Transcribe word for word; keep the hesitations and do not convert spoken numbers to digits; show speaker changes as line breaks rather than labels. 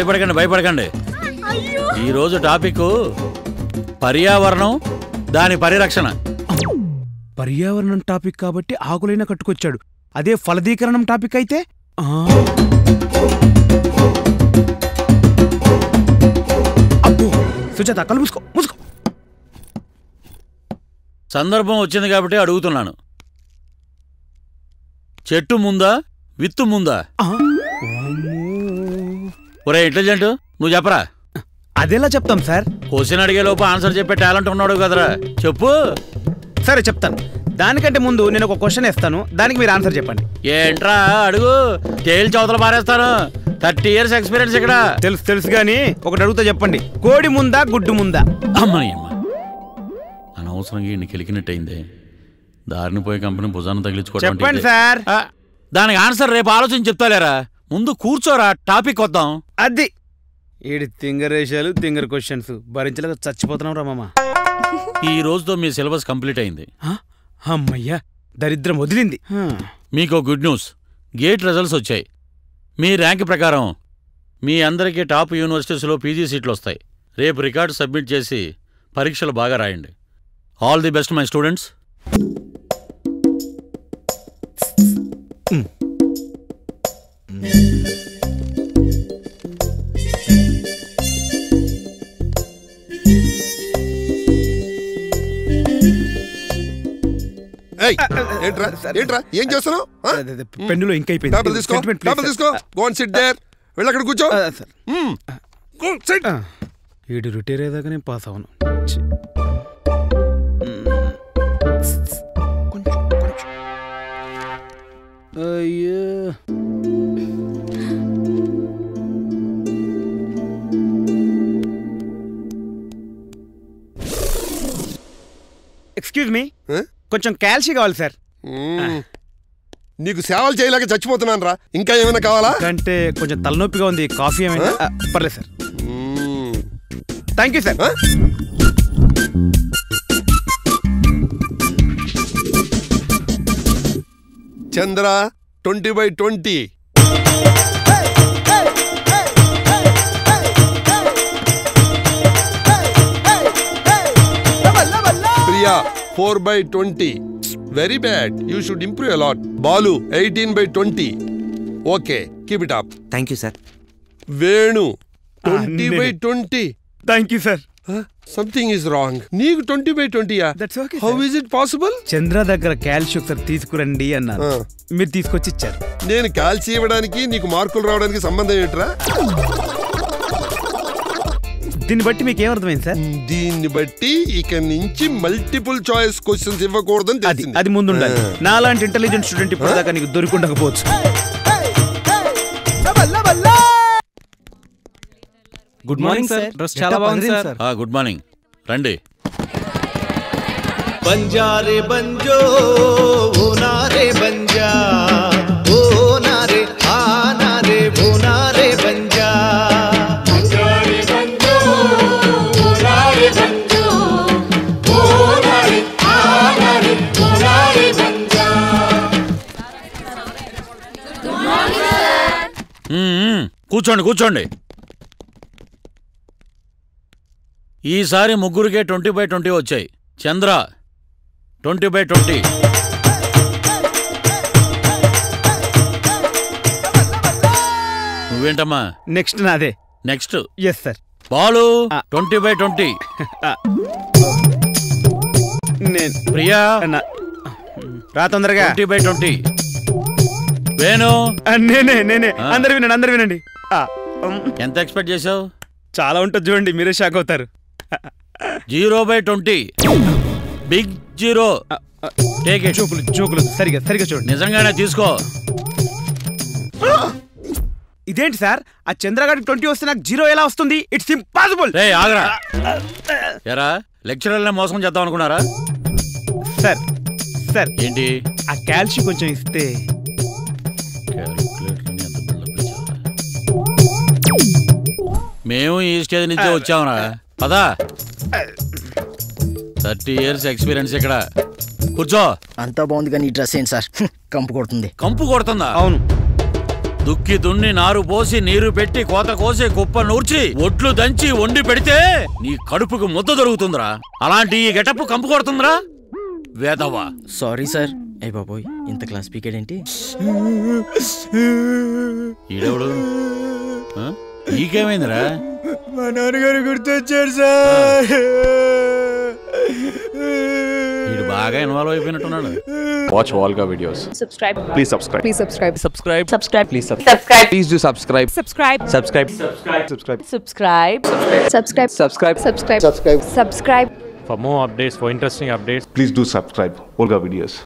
భయపడకండి భయపడకండి ఈ రోజు టాపిక్ పర్యావరణం దాని పరిరక్షణ.
పర్యావరణం టాపిక్ కాబట్టి ఆకులైనా కట్టుకొచ్చాడు. అదే ఫలదీకరణం టాపిక్ అయితే అబ్బో సుజాత కళ్ళు మూసుకో మూసుకో.
సందర్భం వచ్చింది కాబట్టి అడుగుతున్నాను, చెట్టు ముందా విత్తు ముందా? ఒరే ఇంటెలిజెంట్ నువ్వు చెప్పరా.
అదెలా చెప్తాం సార్?
క్వశ్చన్ అడిగే లోపు ఆన్సర్ చెప్పే టాలెంట్ ఉన్నాడు కదరా, చెప్పు.
సరే చెప్తాను. దానికంటే ముందు నేను ఒక క్వశ్చన్ ఇస్తాను, దానికి మీరు ఆన్సర్ చెప్పండి.
ఏంట్రా అడుగు, తేలి చౌతలు పారేస్తాను. థర్టీ ఇయర్స్ ఎక్స్పీరియన్స్ ఇక్కడ.
తెలుసు తెలుసు కానీ ఒకటి అడుగుతా చెప్పండి, కోడి ముందా గుడ్డు ముందా?
అమ్మయ్యమ్మ అనవసరంగా ఇన్ని కెలికినట్టయిందే. దారిని పోయే కంపెనీ భుజాన్ని తగిలించుకోవడం.
చెప్పండి సార్.
దానికి ఆన్సర్ రేపు ఆలోచించి చెప్తాలేరా, ముందు కూర్చోరా టాపిక్ వద్దాం.
అది ఏడు తింగరేషాలు తింగర్ క్వశ్చన్స్ భరించలేక చచ్చిపోతున్నాం రా మామ.
ఈ రోజుతో మీ సిలబస్ కంప్లీట్ అయింది.
అమ్మయ్యా దరిద్రం వదిలింది.
మీకు గుడ్ న్యూస్, గేట్ రిజల్ట్స్ వచ్చాయి. మీ ర్యాంక్ ప్రకారం మీ అందరికీ టాప్ యూనివర్సిటీస్లో పీజీ సీట్లు వస్తాయి. రేపు రికార్డు సబ్మిట్ చేసి పరీక్షలు బాగా రాయండి. All the best my students.
ఏం చేస్తున్నావు?
పెన్నులో ఇంక్ అయిపోయింది.
అక్కడ కూర్చో.
వీడు రిటైర్ అయ్యేదాకా నేను పాస్ అవను. అయ్యో ఎక్స్క్యూజ్ మీ, కొంచెం కాల్షియం కావాలి సార్.
నీకు సేవలు చేయలేక చచ్చిపోతున్నాను రా, ఇంకా ఏమైనా కావాలా?
అంటే కొంచెం తలనొప్పిగా ఉంది, కాఫీ ఏమైనా? పర్లేదు sir. Thank you sir.
Chandra twenty by twenty. Priya four by twenty. Very bad, you should improve a lot. Balu eighteen by twenty. Okay, keep it up.
Thank you sir.
Venu twenty by twenty.
Thank you sir.
Something is wrong. నీకు twenty by ట్వంటీయా? How is it possible?
Chandra దగ్గర calcium ఒకసారి తీసుకురండి అన్నారు, మీరు తీసుకొచ్చి ఇచ్చారు.
నేను కాల్షియం ఇవ్వడానికి నీకు మార్కులు రావడానికి సంబంధం ఏంట్రా?
దీన్ని బట్టి మీకు ఏమర్థమైంది సార్?
దీన్ని బట్టి ఇక నుంచి మల్టిపుల్ చాయిస్ క్వశ్చన్స్ ఇవ్వకూడదని తెలిసింది.
అది ముందు ఉండాలి. నాలాంటి ఇంటెలిజెంట్ స్టూడెంట్ ఇప్పటిదాకా నీకు దొరికిండకపోవచ్చు.
Good morning sir. డ్రెస్ చాలా బాగుంది సార్.
గుడ్ మార్నింగ్, రండి.
బంజారే బంజో ఓ నారే బంజా, ఓ నారే ఆ నారే ఓ నారే బంజా. బంజారే బంజో ఓ నారే బంజో, ఓ నారే ఆ నారే ఓ నారే బంజా.
కూర్చోండి కూర్చోండి. ఈసారి ముగ్గురికే ట్వంటీ బై ట్వంటీ వచ్చాయి. Chandra twenty by twenty. నువ్వేంటమ్మా?
నెక్స్ట్ నాదే.
Next
yes sir.
Balu twenty by twenty. Priya
రా తొందరగా.
Twenty by twenty. వేణు
నేనే నేనే అందరు వినండి అందరు వినండి.
ఎంత ఎక్స్పెక్ట్ చేసావు?
చాలా ఉంటుంది చూడండి, మీరే షాక్ అవుతారు.
Zero by twenty. Big zero.
జోకులు జోకులు సరిగా సరిగా చూడండి.
నిజంగానే తీసుకో.
ఇదేంటి సార్, ఆ చంద్రగాడికి ట్వంటీ వస్తే నాకు జీరో ఎలా వస్తుంది? It's impossible.
రే ఆగరా. ఎరా లెక్చరర్లనే మోసం చేద్దాం అనుకున్నారా?
సార్ సార్
ఏంటి?
ఆ కాల్షియం కొంచెం ఇస్తే.
మేము ఈ స్టేజ్ నుంచే వచ్చామరా. పదా. థర్టీ ఇయర్స్ ఎక్స్పీరియన్స్ ఇక్కడ. కూర్చో.
అంతా బాగుంది కానీ ఈ డ్రెస్ ఏంటి సార్, కంపు కొడుతుంది.
కంపు కొడుతుందా?
అవును.
దుక్కి దున్ని నారు పోసి నీరు పెట్టి కోత కోసి కుప్ప నూర్చి ఒడ్లు దంచి వండి పెడితే నీ కడుపుకు ముద్ద దొరుకుతుందిరా. అలాంటి ఈ గెటప్ కంపు కొడుతుందిరా వేదవా.
Sorry sir. అయ్య బాబోయ్, ఇంత క్లాస్ స్పీకర్ ఏంటి?
ఈడెవడు? నీకేమైందిరా?
మా నాన్నగారు గుర్తొచ్చారు సార్.
వీడు బాగా ఇన్వాల్వ్ అయిపోయినట్టున్నాడు.
Watch Volga videos.
Subscribe.
Please subscribe.
Please subscribe.
Subscribe.
Subscribe.
Please subscribe.
Subscribe.
Please do subscribe.
Subscribe.
Subscribe. Subscribe. Subscribe.
Subscribe. Subscribe.
Subscribe.
Subscribe. Subscribe. Subscribe.
For more updates, for interesting updates,
Please do subscribe. Volga videos.